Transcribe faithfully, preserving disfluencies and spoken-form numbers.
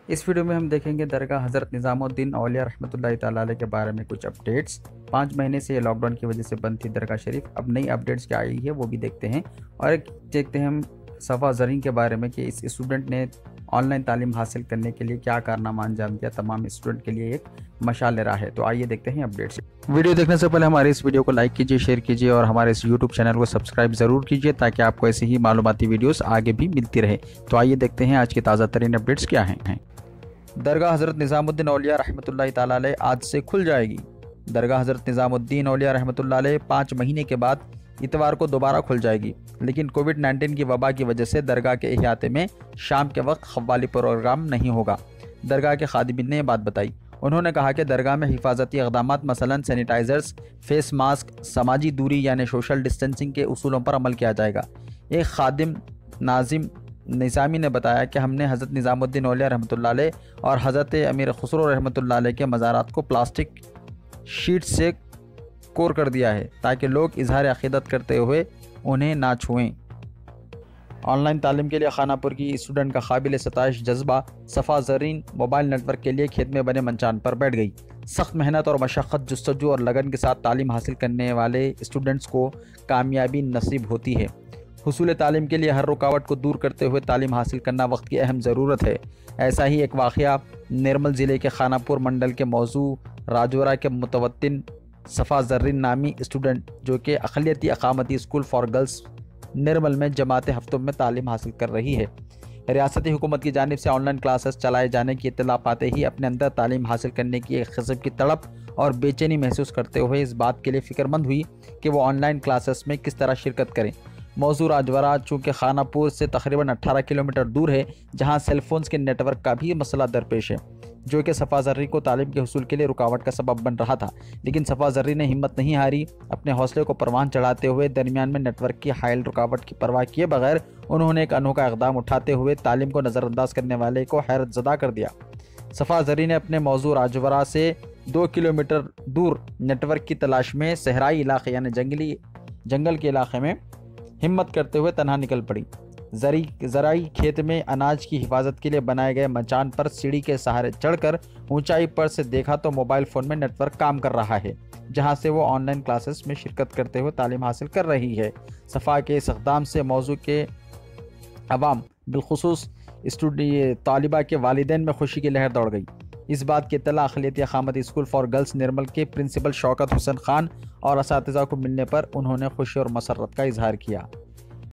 اس video میں ہم دیکھیں گے درگاہ حضرت نظام الدین اولیاء رحمۃ اللہ تعالی علیہ کے بارے میں کچھ اپڈیٹس۔ پانچ مہینے سے یہ لاک ڈاؤن کی وجہ سے بند تھی درگاہ شریف، اب نئی اپڈیٹس کیا آئی ہے وہ بھی دیکھتے ہیں، اور ایک دیکھتے ہیں ہم صفا زرین کے بارے میں کہ اس اسٹوڈنٹ نے آن لائن تعلیم حاصل کرنے کے لیے کیا کارنامہ انجام دیا، تمام اسٹوڈنٹ کے لیے ایک مشعل راہ ہے۔ تو آئیے دیکھتے ہیں اپڈیٹس۔ ویڈیو دیکھنے سے پہلے ہمارے اس ویڈیو کو لائک کیجیے، شیئر کیجیے اور ہمارے اس یوٹیوب چینل کو سبسکرائب ضرور کیجیے تاکہ آپ کو ایسی ہی معلوماتی ویڈیوز آگے بھی ملتی رہے۔ تو آئیے دیکھتے ہیں آج کی تازہ ترین اپڈیٹس کیا ہیں۔ درگاہ حضرت نظام الدین اولیاء رحمۃ اللہ تعالی علیہ آج سے کھل جائے گی۔ درگاہ حضرت نظام الدین اولیاء رحمۃ اللہ علیہ پانچ مہینے کے بعد اتوار کو دوبارہ کھل جائے گی، لیکن کووڈ نائنٹین کی وبا کی وجہ سے درگاہ کے احاطے میں شام کے وقت قوالی پروگرام نہیں ہوگا۔ درگاہ کے خادمین نے یہ بات بتائی۔ انہوں نے کہا کہ درگاہ میں حفاظتی اقدامات مثلاً سینیٹائزرز، فیس ماسک، سماجی دوری یعنی سوشل ڈسٹینسنگ کے اصولوں پر عمل کیا جائے گا۔ ایک خادم ناظم نظامی نے بتایا کہ ہم نے حضرت نظام الدین اولیاء رحمۃ اللہ علیہ اور حضرت امیر خسرو رحمۃ اللہ علیہ کے مزارات کو پلاسٹک شیٹ سے کور کر دیا ہے تاکہ لوگ اظہار عقیدت کرتے ہوئے انہیں نہ چھوئیں۔ آن لائن تعلیم کے لیے خانہ پور کی اسٹوڈنٹ کا قابل ستائش جذبہ صفا زرین موبائل نیٹ ورک کے لیے کھیت میں بنے منچان پر بیٹھ گئی۔ سخت محنت اور مشقت، جستجو اور لگن کے ساتھ تعلیم حاصل کرنے والے اسٹوڈنٹس کو کامیابی نصیب ہوتی ہے۔ حصول تعلیم کے لیے ہر رکاوٹ کو دور کرتے ہوئے تعلیم حاصل کرنا وقت کی اہم ضرورت ہے۔ ایسا ہی ایک واقعہ نرمل ضلع کے خانہ پور منڈل کے موضوع راجورا کے متوطن صفا زرین نامی اسٹوڈنٹ جو کہ اقلیتی اقامتی اسکول فار گرلز نرمل میں جماعت ہفتوں میں تعلیم حاصل کر رہی ہے۔ ریاستی حکومت کی جانب سے آن لائن کلاسز چلائے جانے کی اطلاع پاتے ہی اپنے اندر تعلیم حاصل کرنے کی ایک قسم کی تڑپ اور بے چینی محسوس کرتے ہوئے اس بات کے لیے فکر مند ہوئی کہ وہ آن لائن کلاسز میں کس طرح شرکت کریں۔ موضوع راجورا چونکہ خانہ پور سے تقریباً اٹھارہ کلومیٹر دور ہے، جہاں سیل فونز کے نیٹ ورک کا بھی مسئلہ درپیش ہے، جو کہ صفا زرین کو تعلیم کے حصول کے لیے رکاوٹ کا سبب بن رہا تھا، لیکن صفا زرین نے ہمت نہیں ہاری۔ اپنے حوصلے کو پروان چڑھاتے ہوئے درمیان میں نیٹ ورک کی حائل رکاوٹ کی پرواہ کیے بغیر انہوں نے ایک انوکھا اقدام اٹھاتے ہوئے تعلیم کو نظر انداز کرنے والے کو حیرت زدہ کر دیا۔ صفا زرین نے اپنے موضوع راجورا سے دو کلومیٹر دور نیٹ ورک کی تلاش میں صحرائی علاقے یعنی جنگلی جنگل کے علاقے میں ہمت کرتے ہوئے تنہا نکل پڑی۔ زرعی کھیت میں اناج کی حفاظت کے لیے بنائے گئے مچان پر سیڑھی کے سہارے چڑھ کر اونچائی پر سے دیکھا تو موبائل فون میں نیٹ ورک کام کر رہا ہے، جہاں سے وہ آن لائن کلاسز میں شرکت کرتے ہوئے تعلیم حاصل کر رہی ہے۔ صفا کے اس اقدام سے موضوع کے عوام بالخصوص طالبہ کے والدین میں خوشی کی لہر دوڑ گئی۔ اس بات کی اطلاع اقلیتی اقامتی اسکول فار گرلز نرمل کے پرنسپل شوکت حسین خان اور اساتذہ کو ملنے پر انہوں نے خوشی اور مسرت کا اظہار کیا۔